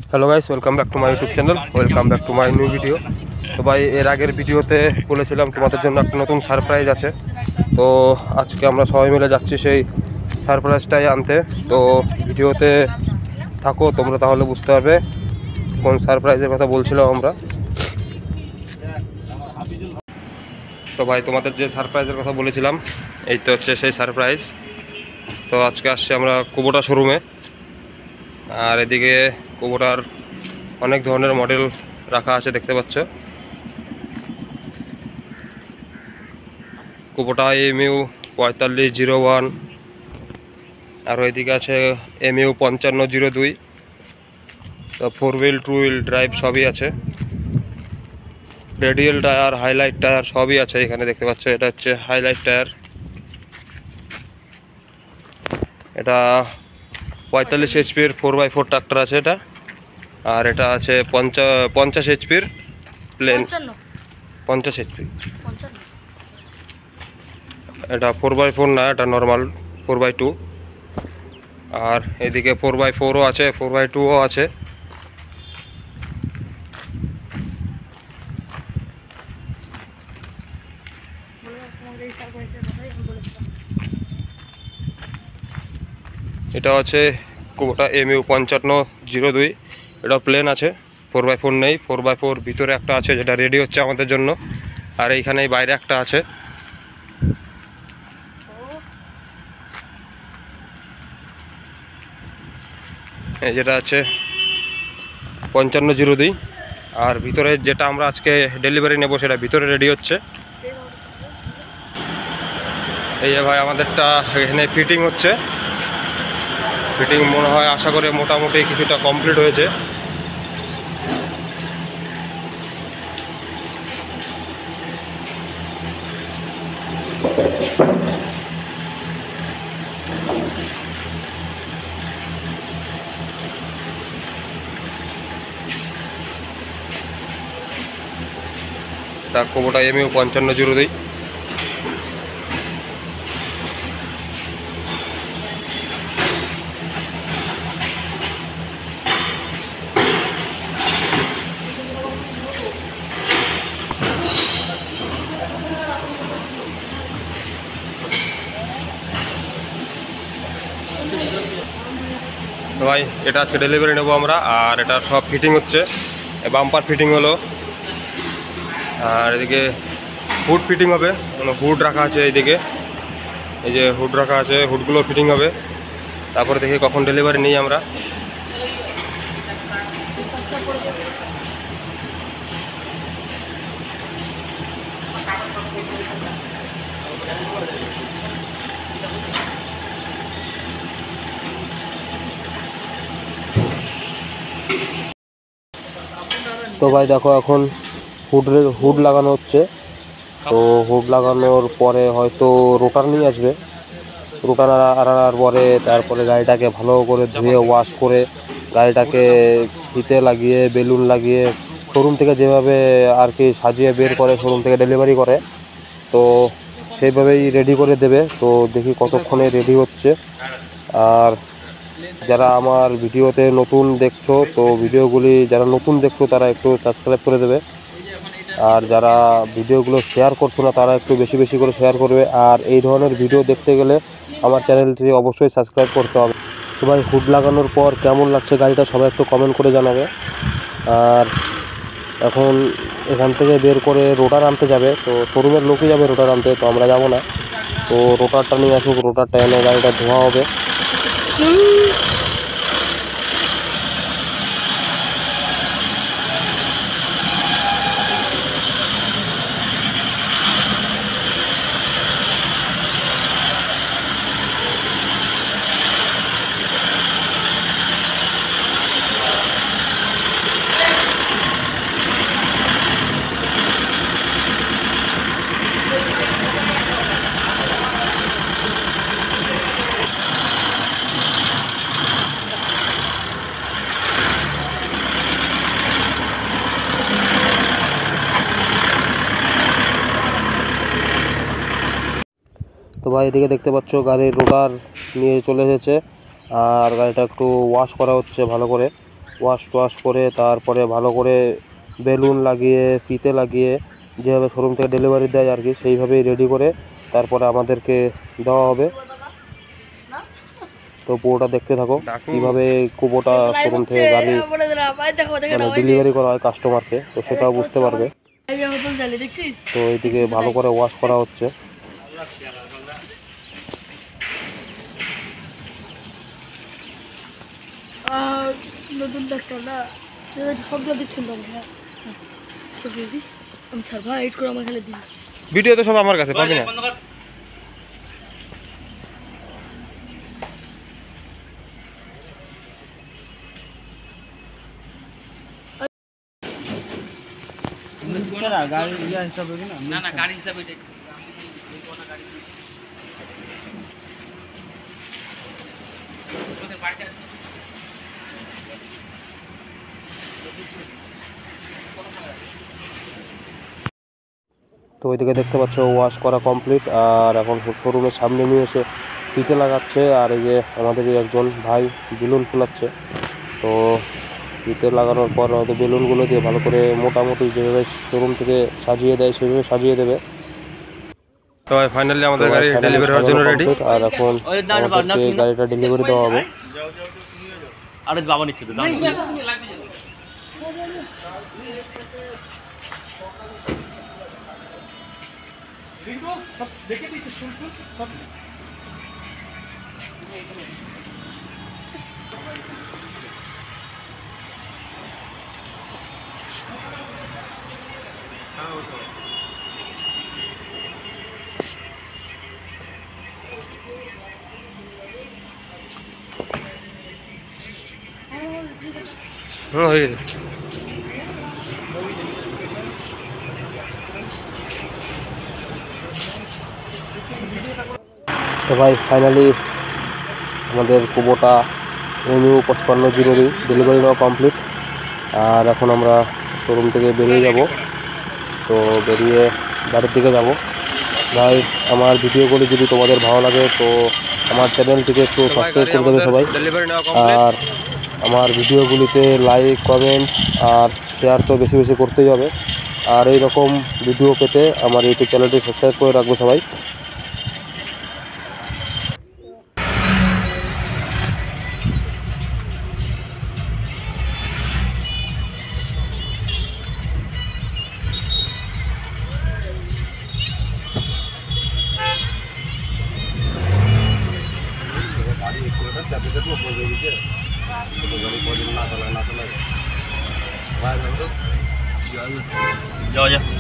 Hello guys, welcome back to my YouTube channel, welcome back to my new video. তো ভাই, এর আগের ভিডিওতে বলেছিলাম তোমাদের জন্য একটা নতুন সারপ্রাইজ আছে। তো আজকে আমরা সবাই মিলে যাচ্ছি সেই সারপ্রাইজটাই আনতে। তো ভিডিওতে থাকো তোমরা, তাহলে বুঝতে পারবে কোন সারপ্রাইজের কথা বলছিলাম আমরা। তো ভাই, তোমাদের যে সারপ্রাইজের কথা বলেছিলাম, এই তো হচ্ছে সেই সারপ্রাইজ। তো আজকে আসছি আমরা কুবোটা শোরুমে। আর এদিকে কুবোটার অনেক ধরনের মডেল রাখা আছে, দেখতে পাচ্ছ। কুবোটা MU 4501, আর ওইদিকে আছে MU 5502। তো 4 হুইল 2 হুইল ড্রাইভ সবই আছে, রেডিয়াল টায়ার, হাইলাইট টায়ার সবই আছে এখানে, দেখতে পাচ্ছ। এটা হচ্ছে হাইলাইট টায়ার, এটা 45 HP-র 4x4 ট্রাক্টর আছে এটা। আর এটা আছে 50 HP-র প্লেন, 50 HP। এটা 4x4 না, এটা নর্মাল 4x2। আর এদিকে 4x4ও আছে, 4x2ও আছে। এটা হচ্ছে কুবোটা MU 5502। এটা প্লেন আছে, 4x4 নেই। 4x4 ভিতরে একটা আছে যেটা রেডি হচ্ছে আমাদের জন্য, আর এইখানেই বাইরে একটা আছে। এই যেটা আছে 5502, আর ভিতরে যেটা আমরা আজকে ডেলিভারি নেব সেটা ভিতরে রেডি হচ্ছে। এই যে ভাই, আমাদেরটা এখানে ফিটিং হচ্ছে। ফিটিং মনে হয়, আশা করে মোটামুটি কিছুটা কমপ্লিট হয়েছে। তা কুবোটা MU 5502। তো ভাই, এটা আজকে ডেলিভারি নেবো আমরা, আর এটা সব ফিটিং হচ্ছে। বাম্পার ফিটিং হলো, আর এদিকে হুড ফিটিং হবে, মানে হুড রাখা আছে এইদিকে। এই যে হুড রাখা আছে, হুডগুলো ফিটিং হবে। তারপরে দেখি কখন ডেলিভারি নিই আমরা। তো ভাই দেখো, এখন হুড লাগানো হচ্ছে। তো হুড লাগানোর পরে হয়তো রোটার নিয়ে আসবে। রোটার আনার পরে তারপরে গাড়িটাকে ভালো করে ধুয়ে ওয়াশ করে গাড়িটাকে ফিতে লাগিয়ে বেলুন লাগিয়ে শোরুম থেকে যেভাবে আর কি সাজিয়ে বের করে শোরুম থেকে ডেলিভারি করে, তো সেইভাবেই রেডি করে দেবে। তো দেখি কতক্ষণে রেডি হচ্ছে। আর যারা আমার ভিডিওতে নতুন দেখছো, তো ভিডিওগুলি যারা নতুন দেখছো তারা একটু সাবস্ক্রাইব করে দেবে। আর যারা ভিডিওগুলো শেয়ার করছো না তারা একটু বেশি বেশি করে শেয়ার করবে। আর এই ধরনের ভিডিও দেখতে গেলে আমার চ্যানেলটি অবশ্যই সাবস্ক্রাইব করতে হবে। তো ভাই, হুড লাগানোর পর কেমন লাগছে গাড়িটা সবাই একটু কমেন্ট করে জানাবে। আর এখন এখান থেকে বের করে রোটার আনতে যাবে, তো শোরুমের লোকই যাবে রোটার আনতে, তো আমরা যাব না। তো রোটারটা নিয়ে আসুক, রোটারটা এনে গাড়িটা ধোয়া হবে। তো ভাই, এদিকে দেখতে পাচ্ছ গাড়ির রোটার নিয়ে চলে এসেছে, আর গাড়িটা একটু ওয়াশ করা হচ্ছে ভালো করে। ওয়াশ করে তারপরে ভালো করে বেলুন লাগিয়ে ফিতে লাগিয়ে যেভাবে শোরুম থেকে ডেলিভারি দেয় আর কি, সেইভাবেই রেডি করে তারপরে আমাদেরকে দেওয়া হবে। তো পুরোটা দেখতে থাকো কীভাবে কুবোটা শোরুম থেকে গাড়ি মানে ডেলিভারি করা হয় কাস্টমারকে, তো সেটাও বুঝতে পারবে। তো এইদিকে ভালো করে ওয়াশ করা হচ্ছে। নতুন ডাক্তার না সবগুলো দিস কিন্তু আমি ছাড় ভাই এড করে আমার খেলে দিস ভিডিও তো সব আমার কাছে পাবি না। গাড়ি হিসাবে না গাড়ি হিসাবে তো ওইদিকে দেখতে পাচ্ছ ওয়াশ করা কমপ্লিট, আর এখন শোরুমের সামনে নিয়ে এসে ফিতে লাগাচ্ছে। আর এই যে আমাদেরই একজন ভাই বেলুন ফুলাচ্ছে। তো ফিতে লাগানোর পর হয়তো বেলুনগুলো দিয়ে ভালো করে মোটামুটি যেভাবে শোরুম থেকে সাজিয়ে দেয় সেভাবে সাজিয়ে দেবে। তো ভাই ফাইনালি আমাদের গাড়ি ডেলিভারি হওয়ার জন্য রেডি, আর এখন আমাদেরকে গাড়িটা ডেলিভারি দেওয়া হবে। আরে বাবা নিচ্ছে তো দাম দেখে দিতে শুনছো সব হয়ে গেছে। তো ভাই ফাইনালি আমাদের কুবোটা MU 5502 ডেলিভারি নেওয়া কমপ্লিট, আর এখন আমরা শোরুম থেকে বেরিয়ে যাব। তো বেরিয়ে বাড়ির দিকে যাব। ভাই আমার ভিডিওগুলি যদি তোমাদের ভালো লাগে তো আমার চ্যানেলটিকে একটু সাবস্ক্রাইব করে দেবে সবাই, আর আমার ভিডিওগুলিতে লাইক কমেন্ট আর শেয়ার তো বেশি বেশি করতেই হবে। আর এই রকম ভিডিও পেতে আমার ইউটিউব চ্যানেলটি সাবস্ক্রাইব করে রাখবো সবাই। যাওয়া যাক।